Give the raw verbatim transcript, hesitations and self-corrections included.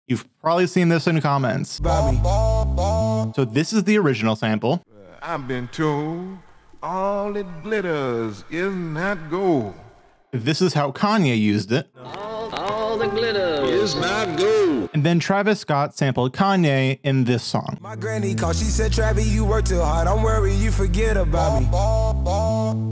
You've probably seen this in comments. So this is the original sample. I've been told all it glitters is not gold. This is how Kanye used it. All, all the glitter is not gold. And then Travis Scott sampled Kanye in this song. My granny called, she said, Travis, you work too hard. I'm worried you forget about me.